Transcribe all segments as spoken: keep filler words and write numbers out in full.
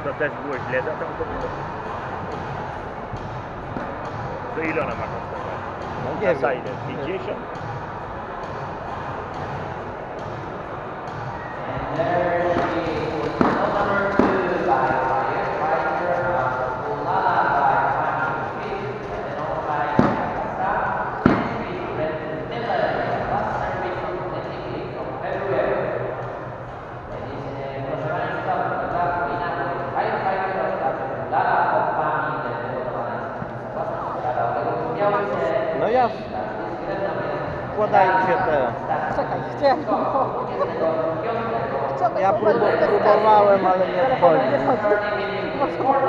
to też było źle za tą kobietę. To ile ona ma kosztować? No nie Kasa wiem. ile? pięćdziesiąt? No jasne. Wkładajcie te. Czekaj, chciałem. Ja próbu próbowałem, ale nie wchodzi. Nie chodzi.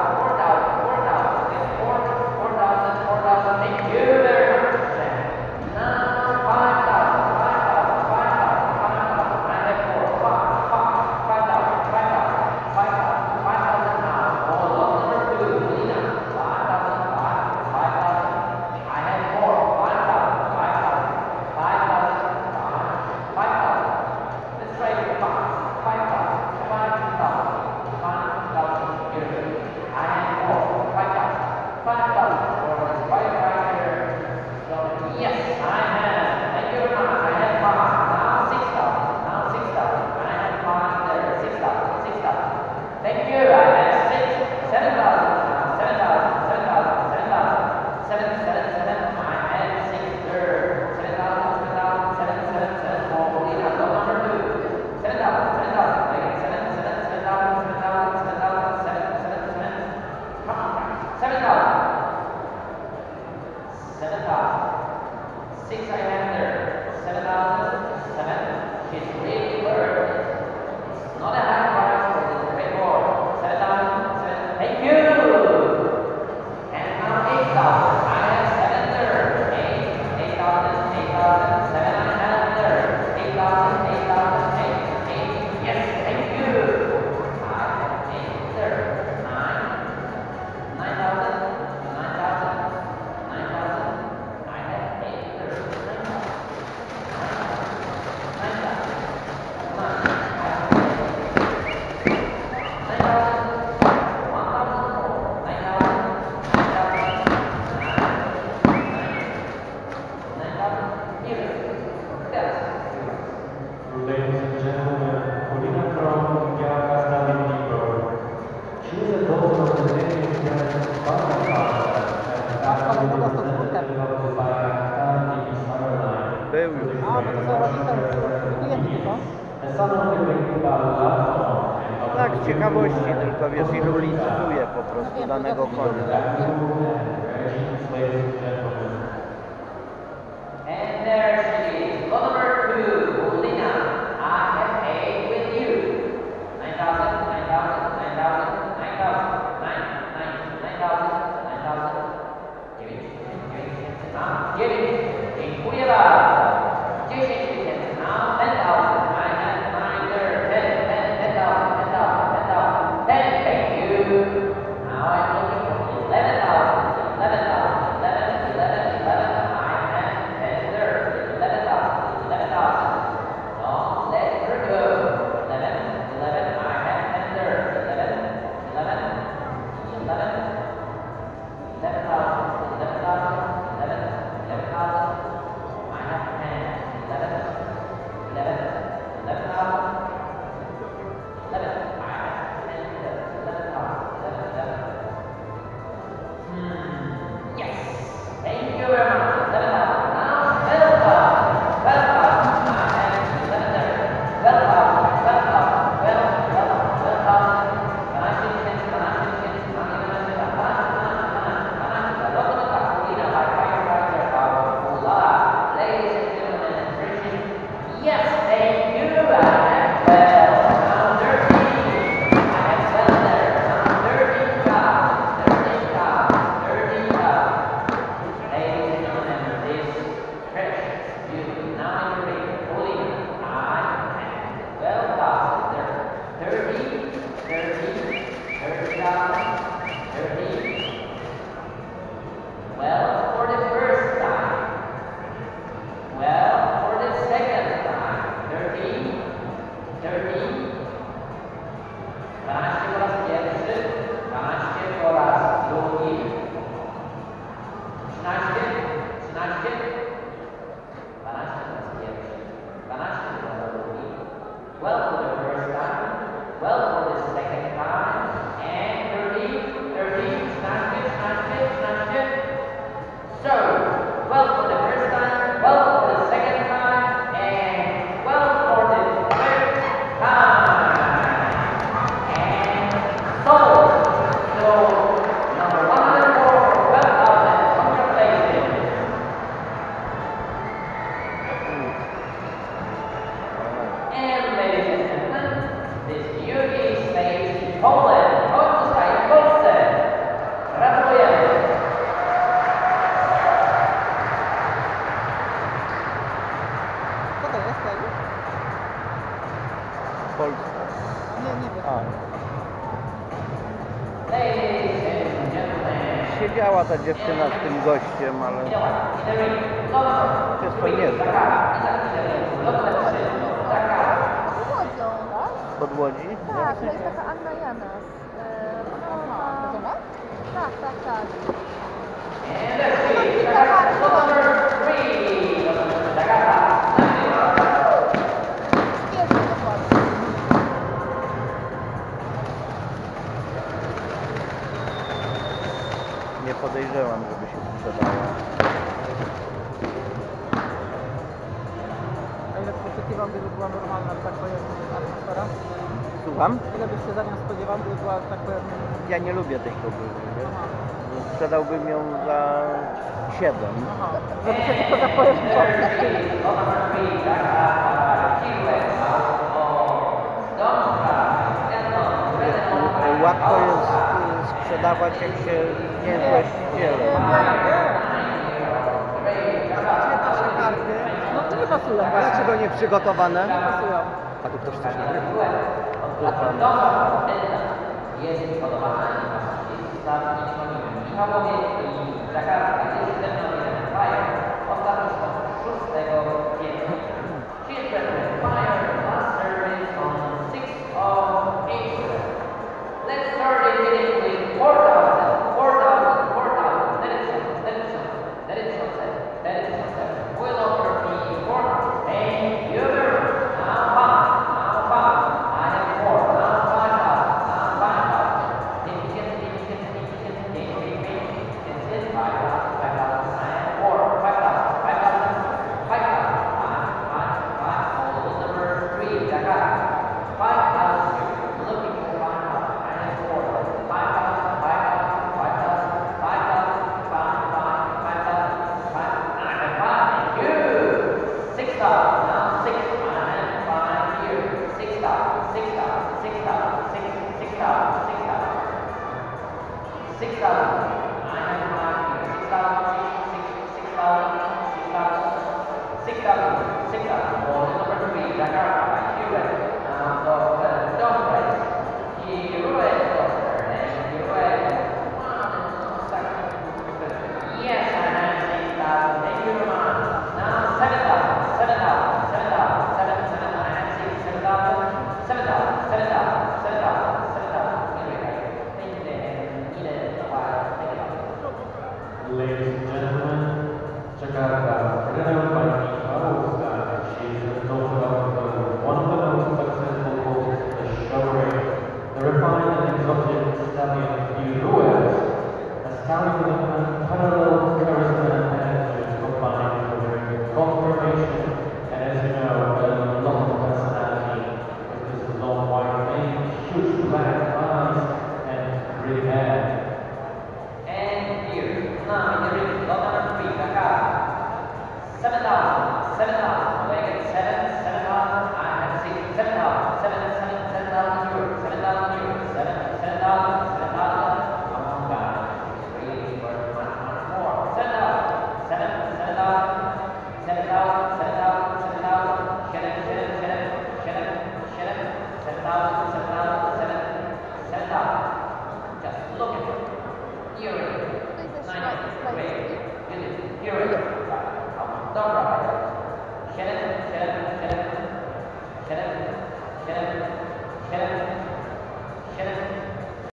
Był już. A, no to są rodzice, klienci tylko. Tak, z ciekawości tylko, wiesz, ilu licytuje po prostu danego konia. And there she is, lot number two, Lina. I have paid with you. Nine thousand, nine thousand, nine thousand, nine thousand, nine, nine, nine thousand, nine thousand. Give it, give it, now, give it. Dziękuję bardzo. Dziesięć tysięcy, now ten thousand. I have nine there, ten, ten, ten thousand, ten thousand, ten thousand, ten. Thank you. Now I'm looking for eleven thousand, eleven thousand, eleven, eleven, eleven. I have ten there, eleven thousand, eleven thousand. siedziała ta dziewczyna z tym gościem, ale jest to niezłe. Łodzią, tak? Pod Łodzi? Tak, to jest taka Anna Janas. E, ona ma... Tak, tak, tak. Świetnie, dokładnie. Nie podejrzewam, żeby się sprzedała. A ile poszukiwam, gdyby była normalna, że tak powiem, atmosfera? Słucham? Ile byś się za nią spodziewał, gdyby była, że tak powiem... Ja nie lubię tej kobiety, wiesz? Aha, Sprzedałbym ją za siedem. aha. Żeby się tylko tak powiem, Łatwo jest y, sprzedawać, jak się nie jest właścicielem. nasze karty. No to nie pasują właśnie. Dlaczego nie przygotowane? Nie pasują. A tu ktoś coś nagrywa. Jest podobana, jest za Michałowie i Jakarta jest ze mną jeden fire. Ostatni są szóstego kwietnia. Children fire last service on sixth of April. Let's start the meeting with four thousand, four thousand, four thousand. Let it show, let it show, let it show, let it show. We'll offer the four thousand. Thank you very much. Now five, now five. I have four, now five thousand, now five thousand. If you get, if you get, if you get, if you get, if you get, it's in five thousand, five thousand. I have four, five thousand, five thousand, five thousand. Five, five, five. Hold number three, Jakarta. Five thousand. Looking for five thousand. I have four. Five thousand, five thousand, five thousand, five thousand, five, five, five thousand, five. I have five. Thank you. Six thousand. Now six. I have five here. Six thousand, six thousand, six thousand, six, six thousand, six thousand. Six thousand.